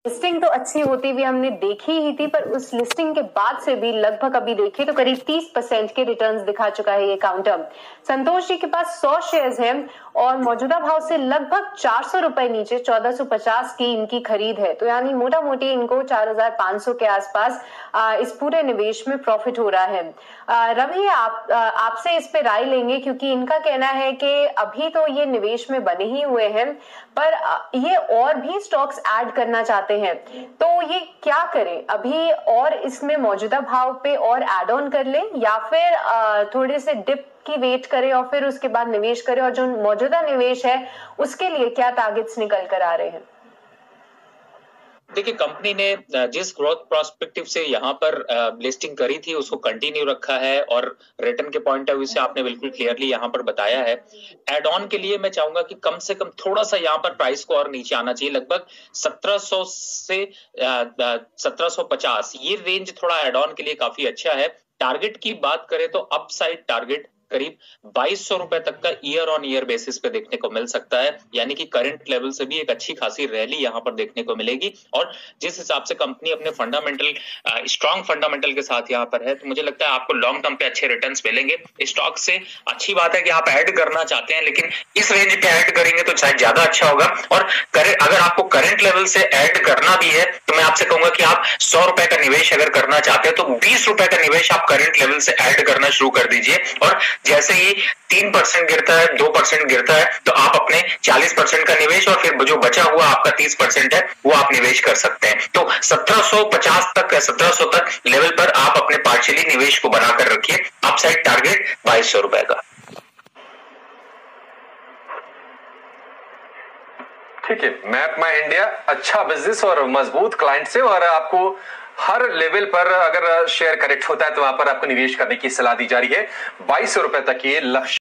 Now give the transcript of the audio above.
Listing तो अच्छी होती हुई हमने देखी ही थी, पर उस लिस्टिंग के बाद से भी लगभग अभी देखें तो करीब 30% के रिटर्न्स दिखा चुका है ये काउंटर। संतोष जी के पास 100 शेयर्स हैं और मौजूदा भाव से लगभग 400 रुपए नीचे 1450 की इनकी खरीद है, तो यानी मोटा मोटी इनको 4500 के आसपास इस पूरे निवेश में प्रॉफिट हो रहा है। रवि, आपसे इस पे राय लेंगे, क्योंकि इनका कहना है कि अभी तो ये निवेश में बने ही हुए हैं, पर ये और भी स्टॉक्स ऐड करना चाहते हैं, तो ये क्या करें अभी? और इसमें मौजूदा भाव पे और ऐड ऑन कर लें, या फिर थोड़े से डिप की वेट करें और फिर उसके बाद निवेश करें? और जो मौजूदा निवेश है उसके लिए क्या टारगेट्स निकल कर आ रहे हैं? देखिए, कंपनी ने जिस ग्रोथ प्रोस्पेक्टिव से यहाँ पर लिस्टिंग करी थी उसको कंटिन्यू रखा है और रिटर्न के पॉइंट ऑफ व्यू से आपने बिल्कुल क्लियरली यहाँ पर बताया है। एड ऑन के लिए मैं चाहूंगा कि कम से कम थोड़ा सा यहाँ पर प्राइस को और नीचे आना चाहिए, लगभग 1700 से 1750, ये रेंज थोड़ा एड ऑन के लिए काफी अच्छा है। टारगेट की बात करें तो अपसाइड टारगेट करीब 2200 रुपए तक का ईयर ऑन ईयर बेसिस पे देखने को मिल सकता है, यानी कि करंट लेवल से भी एक अच्छी खासी रैली यहां पर देखने को मिलेगी। और जिस हिसाब से कंपनी अपने फंडामेंटल स्ट्रॉन्ग फंडामेंटल के साथ यहां पर है, तो मुझे लगता है आपको लॉन्ग टर्म पे अच्छे रिटर्न्स मिलेंगे स्टॉक से। अच्छी बात है कि आप ऐड करना चाहते हैं, लेकिन इस रेंज पे ऐड करेंगे तो शायद ज्यादा अच्छा होगा। और अगर आपको करंट लेवल से ऐड करना भी है तो मैं आपसे कहूंगा कि आप 100 रुपए का निवेश अगर करना चाहते हैं तो 20 रुपए का निवेश आप करंट लेवल से ऐड करना शुरू कर दीजिए। और जैसे ही 3% गिरता है, 2% गिरता है, तो आप अपने 40% का निवेश और फिर जो बचा हुआ आपका 30% है वो आप निवेश कर सकते हैं। तो 1750 तक, 1700 तक लेवल पर आप अपने पार्शियली निवेश को बनाकर रखिए। अपसाइड टारगेट 2200 रुपए का। ठीक है, मैप माई इंडिया अच्छा बिजनेस और मजबूत क्लाइंट से, और आपको हर लेवल पर अगर शेयर करेक्ट होता है तो वहां पर आपको निवेश करने की सलाह दी जा रही है। 2200 रुपए तक ये लक्ष्य